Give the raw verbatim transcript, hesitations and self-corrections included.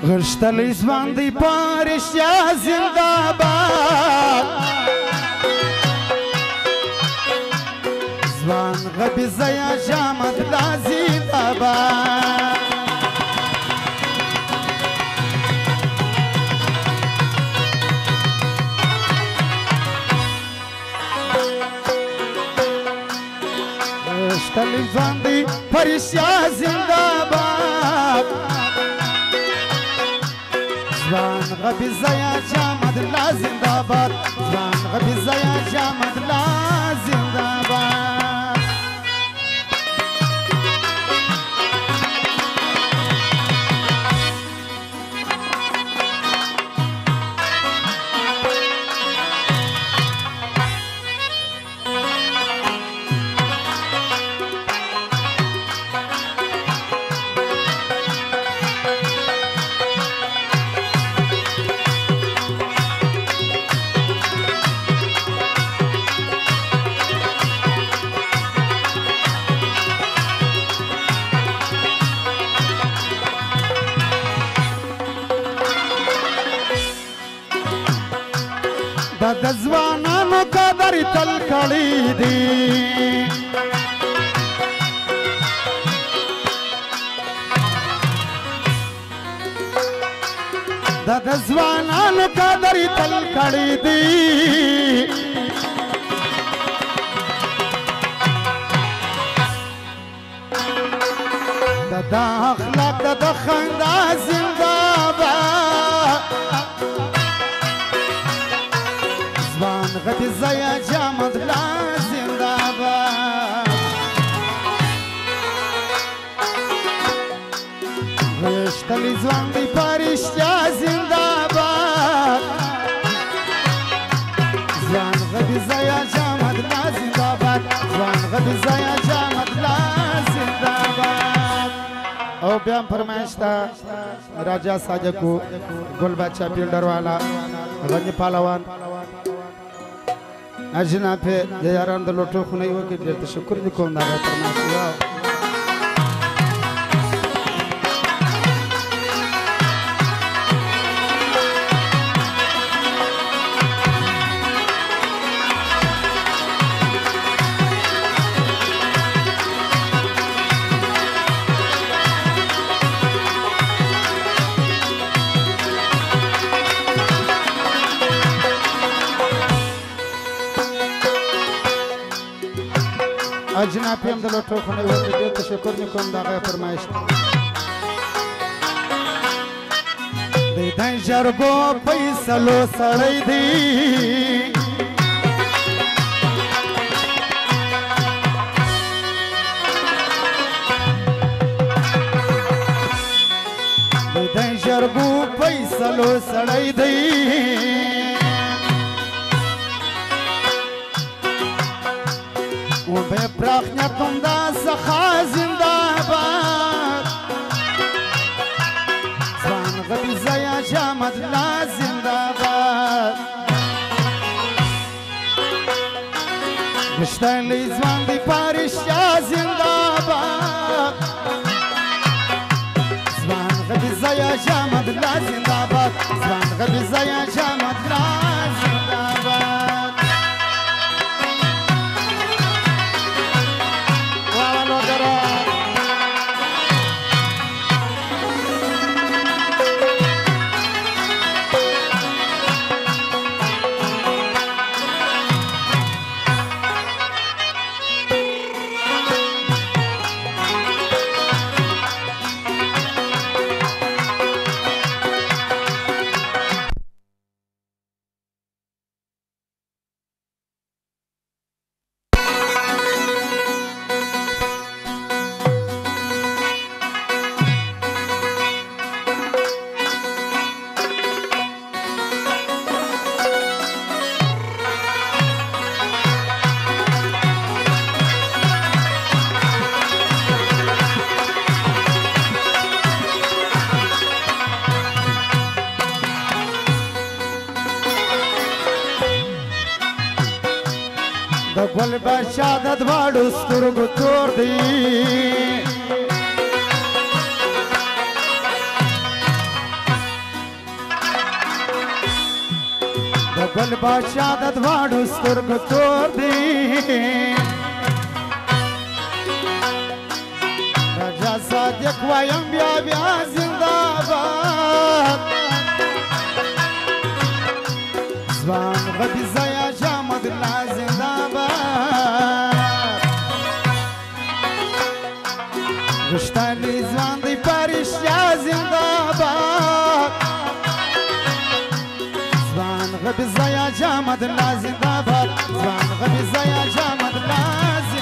غښتلی ځوان دی په رښتیا زنده‌باد ځوان غبیزه یا جامد لا زنده‌باد غښتلی ځوان دی په رښتیا زنده‌باد ځوان غبیزه یا جامد لا زنده‌باد ځوان غبیزه یا جامد لا زنده‌باد د ځوانانو قدر تل کړی دی د د ځوانانو قدر تل کړی دی د د اخلاق د خندا زنده‌باد ځوان غبیزه یا جامد لا زنده‌باد غښتلی ځوان دی په رښتیا زنده‌باد ځوان غبیزه یا جامد لا زنده‌باد ځوان غبیزه یا جامد لا زنده‌باد او بیا هم فرمایش ته راجا ساجکو ګل بادشاه پیلډر والا غني پهلوان جناب د یارانو د لوټو خونه یې وکړي ډېر تشکر دې کوم د هغه فرمایش واو جناب هم د لوټو خونه یې وکړي ډېر تشکر مې کوم د هغه فرمایش دی د جرګو فیصلو سړی دی دی د جرګو فیصلو سړی دی و به پراخ نیتم دا سخا زنده‌باد ځوان غبیزه یا جامد لا زنده‌باد غښتلی ځوان دی په رښتیا زنده‌باد ځوان غبیزه یا جامد لا زنده‌باد ځوان غبیزه یا جامد لا زنده‌باد د ګل بادشاه د دواړو سترګو تور دی د گل بادشاہ د دواړو سترګو تور دی راجا صادق وایم بیا بیا زنده‌باد ځوان غدي زیا جامد لا زنده‌باد غشتنی ځوان دی پرشتیا زنده‌باد ځوان غدي زیا جامد لا زنده‌باد ځوان غدي زیا جامد لا